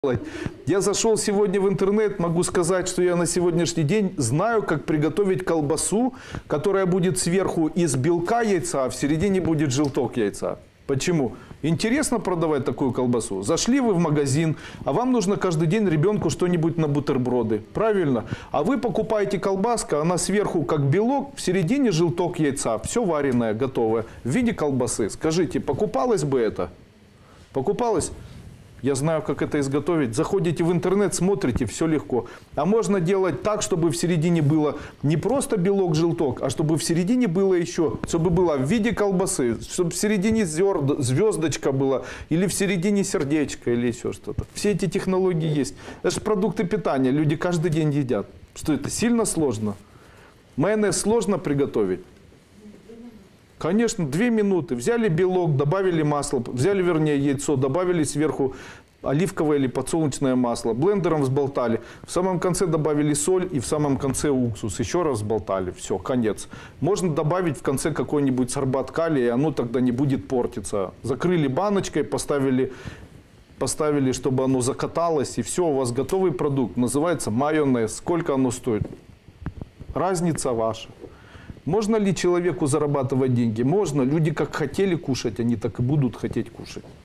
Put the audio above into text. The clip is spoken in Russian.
Я зашел сегодня в интернет, могу сказать, что я на сегодняшний день знаю, как приготовить колбасу, которая будет сверху из белка яйца, а в середине будет желток яйца. Почему? Интересно продавать такую колбасу. Зашли вы в магазин, а вам нужно каждый день ребенку что-нибудь на бутерброды. Правильно? А вы покупаете колбаску, она сверху как белок, в середине желток яйца. Все вареное, готовое. В виде колбасы. Скажите, покупалось бы это? Покупалось? Я знаю, как это изготовить. Заходите в интернет, смотрите, все легко. А можно делать так, чтобы в середине было не просто белок-желток, а чтобы в середине было еще, чтобы было в виде колбасы, чтобы в середине звездочка была, или в середине сердечко, или еще что-то. Все эти технологии есть. Это же продукты питания, люди каждый день едят. Что это, сильно сложно? Майонез сложно приготовить? Конечно, 2 минуты. Взяли белок, добавили масло, взяли, вернее, яйцо, добавили сверху оливковое или подсолнечное масло, блендером взболтали. В самом конце добавили соль и в самом конце уксус. Еще раз взболтали. Все, конец. Можно добавить в конце какой-нибудь сорбат калия, и оно тогда не будет портиться. Закрыли баночкой, поставили, чтобы оно закаталось, и все, у вас готовый продукт. Называется майонез. Сколько оно стоит? Разница ваша. Можно ли человеку зарабатывать деньги? Можно. Люди как хотели кушать, они так и будут хотеть кушать.